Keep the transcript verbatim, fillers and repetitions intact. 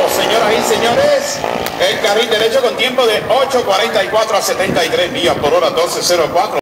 señoras y señores. El carril derecho con tiempo de ocho cuarenta y cuatro a setenta y tres millas por hora, doce cero cuatro.